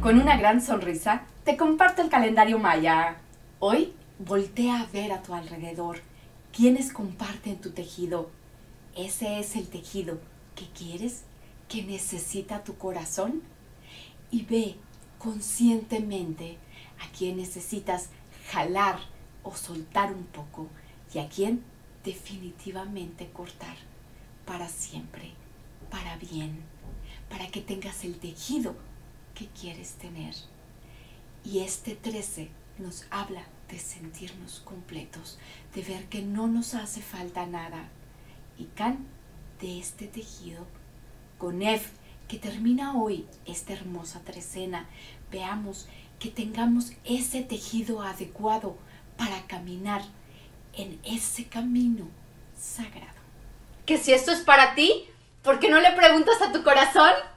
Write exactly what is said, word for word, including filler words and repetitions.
Con una gran sonrisa, te comparto el calendario maya. Hoy, voltea a ver a tu alrededor. ¿Quiénes comparten tu tejido? ¿Ese es el tejido que quieres, que necesita tu corazón? Y ve conscientemente a quién necesitas jalar o soltar un poco y a quién definitivamente cortar para siempre, para bien, para que tengas el tejido que quieres tener. Y este trece nos habla de sentirnos completos, de ver que no nos hace falta nada. Y Can, de este tejido, con Ef, que termina hoy esta hermosa trecena, veamos que tengamos ese tejido adecuado para caminar en ese camino sagrado. Que si esto es para ti, ¿por qué no le preguntas a tu corazón?